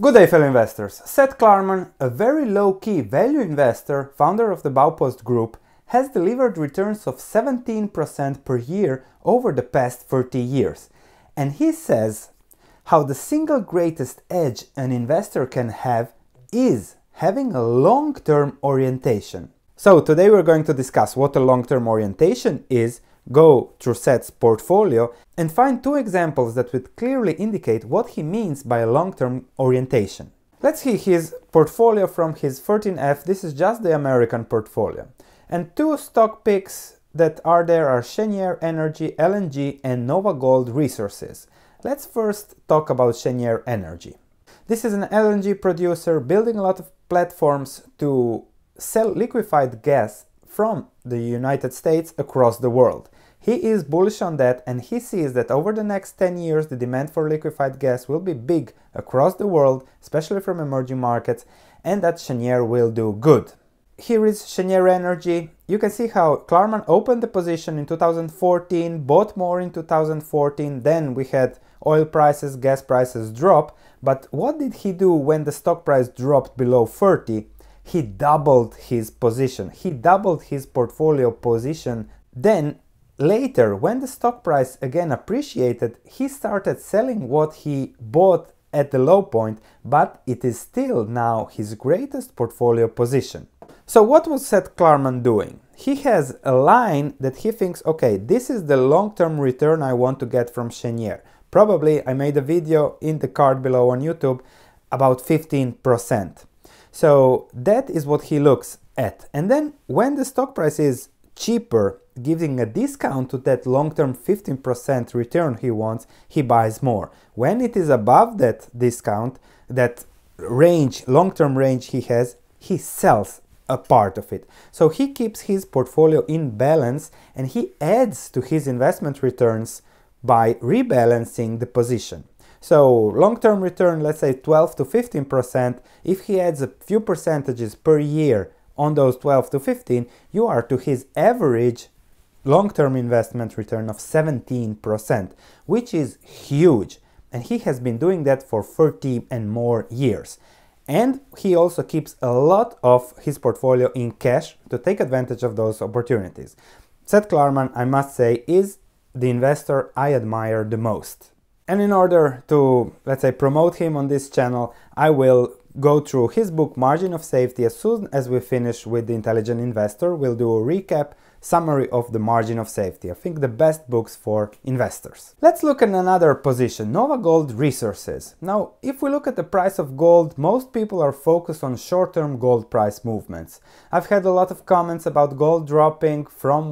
Good day, fellow investors. Seth Klarman, a very low-key value investor, founder of the Baupost Group, has delivered returns of 17% per year over the past 30 years. And he says how the single greatest edge an investor can have is having a long-term orientation. So today we're going to discuss what a long-term orientation is, go through Seth's portfolio, and find two examples that would clearly indicate what he means by a long-term orientation. Let's see his portfolio from his 13F. This is just the American portfolio. And two stock picks that are there are Cheniere Energy, LNG, and Nova Gold Resources. Let's first talk about Cheniere Energy. This is an LNG producer building a lot of platforms to sell liquefied gas from the United States across the world. He is bullish on that, and he sees that over the next 10 years the demand for liquefied gas will be big across the world, especially from emerging markets, and that Cheniere will do good. Here is Cheniere Energy. You can see how Klarman opened the position in 2014, bought more in 2014, then we had oil prices, gas prices drop, but what did he do when the stock price dropped below 30? He doubled his position, he doubled his portfolio position. Then later, when the stock price again appreciated, he started selling what he bought at the low point, but it is still now his greatest portfolio position. So what was Seth Klarman doing? He has a line that he thinks, okay, this is the long-term return I want to get from Cheniere. Probably I made a video in the card below on YouTube about 15%. So that is what he looks at. And then when the stock price is cheaper, giving a discount to that long-term 15% return he wants, he buys more. When it is above that discount, that range, long-term range he has, he sells a part of it. So he keeps his portfolio in balance and he adds to his investment returns by rebalancing the position. So long-term return, let's say 12 to 15%, if he adds a few percentages per year on those 12 to 15, you are to his average long-term investment return of 17%, which is huge. And he has been doing that for 30 and more years. And he also keeps a lot of his portfolio in cash to take advantage of those opportunities. Seth Klarman, I must say, is the investor I admire the most. And in order to, let's say, promote him on this channel, I will go through his book Margin of Safety. As soon as we finish with The Intelligent Investor, we'll do a recap, summary of the Margin of Safety. I think the best books for investors. Let's look at another position, Nova Gold Resources. Now, if we look at the price of gold, most people are focused on short-term gold price movements. I've had a lot of comments about gold dropping from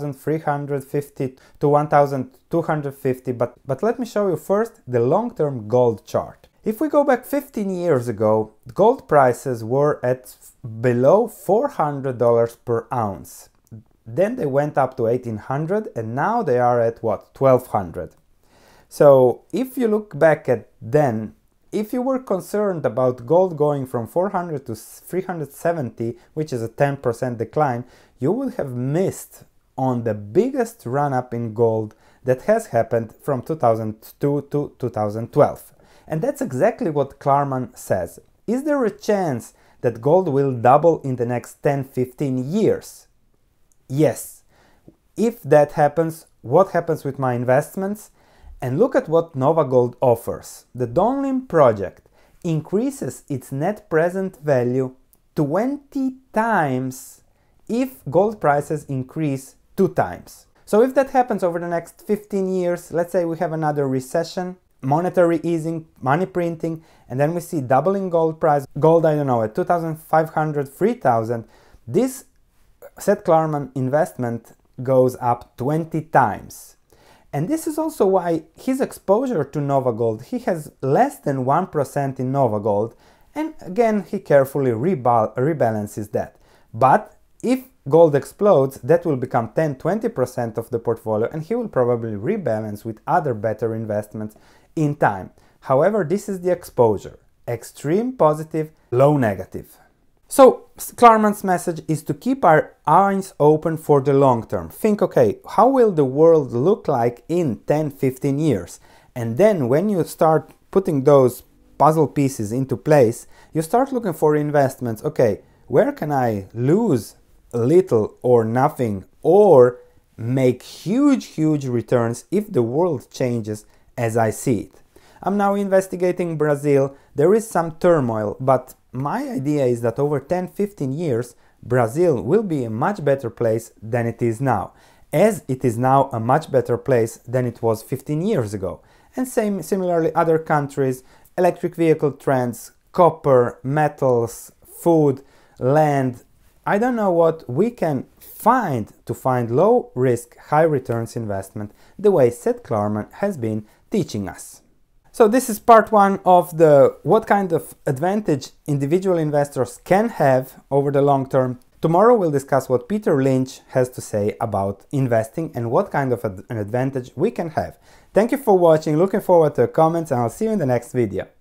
1,350 to 1,250, but let me show you first the long-term gold chart. If we go back 15 years ago, gold prices were at below $400 per ounce. Then they went up to 1,800 and now they are at what, 1,200. So if you look back at then, if you were concerned about gold going from 400 to 370, which is a 10% decline, you would have missed on the biggest run-up in gold that has happened from 2002 to 2012. And that's exactly what Klarman says. Is there a chance that gold will double in the next 10-15 years? Yes. If that happens, what happens with my investments? And look at what Nova Gold offers. The Donlin project increases its net present value 20 times if gold prices increase 2 times. So if that happens over the next 15 years, let's say we have another recession, monetary easing, money printing, and then we see doubling gold price, gold, I don't know, at 2,500, 3,000, this Seth Klarman investment goes up 20 times. And this is also why his exposure to Nova Gold, he has less than 1% in Nova Gold, and again he carefully rebalances that. But if gold explodes, that will become 10-20% of the portfolio, and he will probably rebalance with other better investments in time. However, this is the exposure: extreme positive, low negative. So Klarman's message is to keep our eyes open for the long term. Think, okay, how will the world look like in 10-15 years? And then when you start putting those puzzle pieces into place, you start looking for investments. Okay, where can I lose a little or nothing, or make huge returns if the world changes as I see it? I'm now investigating Brazil. There is some turmoil, but my idea is that over 10-15 years, Brazil will be a much better place than it is now, as it is now a much better place than it was 15 years ago. And similarly, other countries, electric vehicle trends, copper, metals, food, land. I don't know what we can find to find low risk, high returns investment the way Seth Klarman has been teaching us. So this is part one of the what kind of advantage individual investors can have over the long term. Tomorrow we'll discuss what Peter Lynch has to say about investing and what kind of an advantage we can have. Thank you for watching, looking forward to your comments, and I'll see you in the next video.